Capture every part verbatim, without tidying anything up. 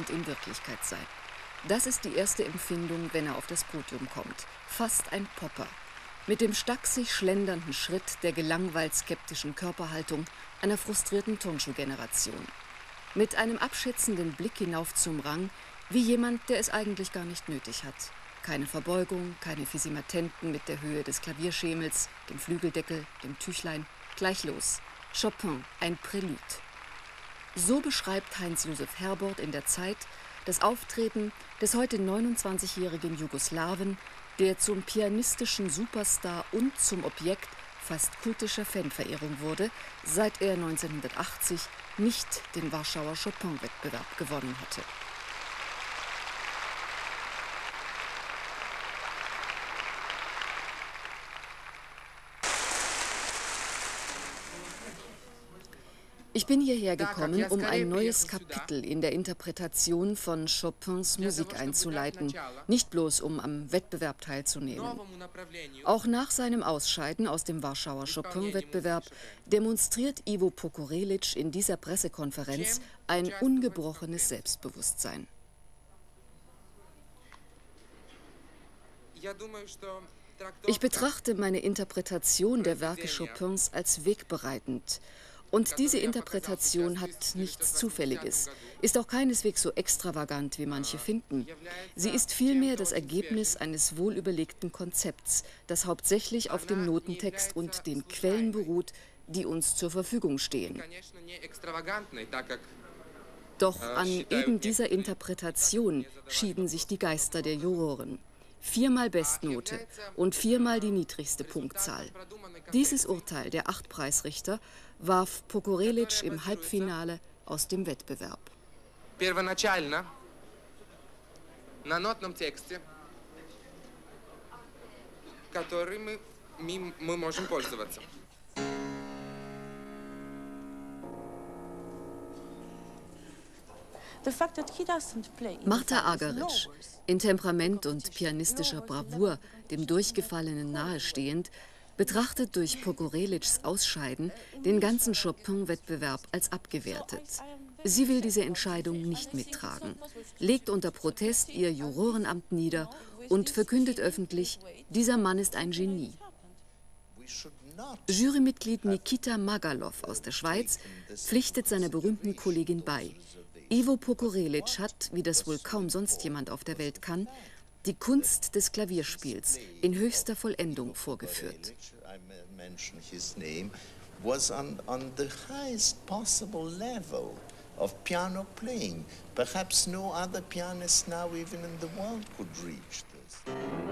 in Wirklichkeit sein. Das ist die erste Empfindung, wenn er auf das Podium kommt. Fast ein Popper. Mit dem stachsig schlendernden Schritt, der gelangweilt skeptischen Körperhaltung einer frustrierten Turnschuhgeneration. Mit einem abschätzenden Blick hinauf zum Rang, wie jemand, der es eigentlich gar nicht nötig hat. Keine Verbeugung, keine Fisimatenten mit der Höhe des Klavierschemels, dem Flügeldeckel, dem Tüchlein. Gleich los. Chopin, ein Prälude. So beschreibt Heinz-Josef Herbort in der Zeit das Auftreten des heute neunundzwanzigjährigen Jugoslawen, der zum pianistischen Superstar und zum Objekt fast kultischer Fanverehrung wurde, seit er neunzehnhundertachtzig nicht den Warschauer Chopin-Wettbewerb gewonnen hatte. Ich bin hierher gekommen, um ein neues Kapitel in der Interpretation von Chopins Musik einzuleiten, nicht bloß um am Wettbewerb teilzunehmen. Auch nach seinem Ausscheiden aus dem Warschauer Chopin-Wettbewerb demonstriert Ivo Pokorelic in dieser Pressekonferenz ein ungebrochenes Selbstbewusstsein. Ich betrachte meine Interpretation der Werke Chopins als wegbereitend. Und diese Interpretation hat nichts Zufälliges, ist auch keineswegs so extravagant, wie manche finden. Sie ist vielmehr das Ergebnis eines wohlüberlegten Konzepts, das hauptsächlich auf dem Notentext und den Quellen beruht, die uns zur Verfügung stehen. Doch an eben dieser Interpretation schieden sich die Geister der Juroren. Viermal Bestnote und viermal die niedrigste Punktzahl. Dieses Urteil der acht Preisrichter warf Pokorelic im Halbfinale aus dem Wettbewerb. На нотном тексте, который мы, мы, мы можем пользоваться. Marta Argerich, in Temperament und pianistischer Bravour dem Durchgefallenen nahestehend, betrachtet durch Pokorelics Ausscheiden den ganzen Chopin-Wettbewerb als abgewertet. Sie will diese Entscheidung nicht mittragen, legt unter Protest ihr Jurorenamt nieder und verkündet öffentlich, dieser Mann ist ein Genie. Jurymitglied Nikita Magalow aus der Schweiz pflichtet seiner berühmten Kollegin bei. Ivo Pokorelic hat, wie das wohl kaum sonst jemand auf der Welt kann, die Kunst des Klavierspiels in höchster Vollendung vorgeführt. Of piano playing. Perhaps no other pianist now even in the world could reach this.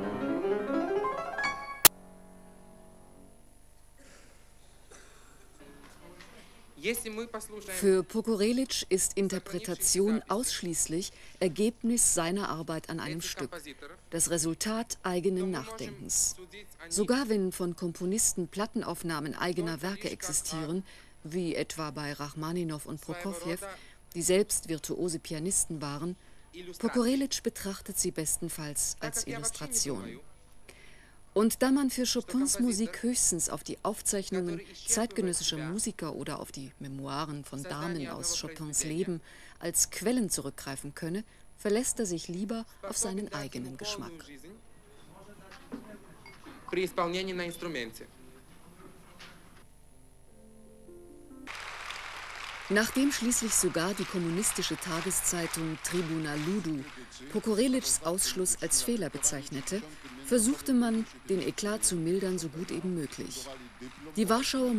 Für Pokorelic ist Interpretation ausschließlich Ergebnis seiner Arbeit an einem Stück, das Resultat eigenen Nachdenkens. Sogar wenn von Komponisten Plattenaufnahmen eigener Werke existieren, wie etwa bei Rachmaninow und Prokofjew, die selbst virtuose Pianisten waren, Pokorelic betrachtet sie bestenfalls als Illustration. Und da man für Chopins Musik höchstens auf die Aufzeichnungen zeitgenössischer Musiker oder auf die Memoiren von Damen aus Chopins Leben als Quellen zurückgreifen könne, verlässt er sich lieber auf seinen eigenen Geschmack. Nachdem schließlich sogar die kommunistische Tageszeitung Tribuna Ludu Pokorelics Ausschluss als Fehler bezeichnete, versuchte man, den Eklat zu mildern, so gut eben möglich. Die Warschauer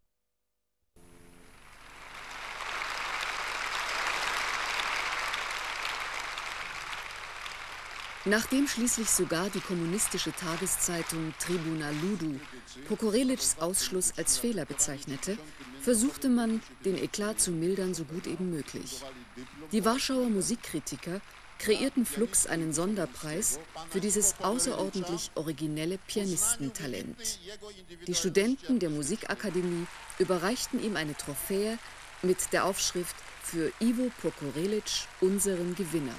Nachdem schließlich sogar die kommunistische Tageszeitung Tribuna Ludu Pokorelics Ausschluss als Fehler bezeichnete, versuchte man, den Eklat zu mildern, so gut eben möglich. Die Warschauer Musikkritiker kreierten flugs einen Sonderpreis für dieses außerordentlich originelle Pianistentalent. Die Studenten der Musikakademie überreichten ihm eine Trophäe mit der Aufschrift „Für Ivo Pokorelic, unseren Gewinner“.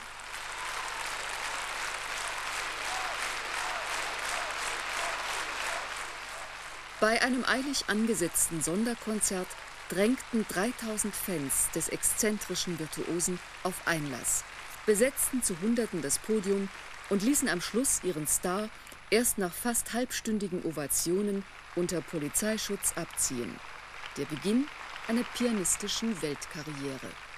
Bei einem eilig angesetzten Sonderkonzert drängten dreitausend Fans des exzentrischen Virtuosen auf Einlass, besetzten zu Hunderten das Podium und ließen am Schluss ihren Star erst nach fast halbstündigen Ovationen unter Polizeischutz abziehen. Der Beginn einer pianistischen Weltkarriere.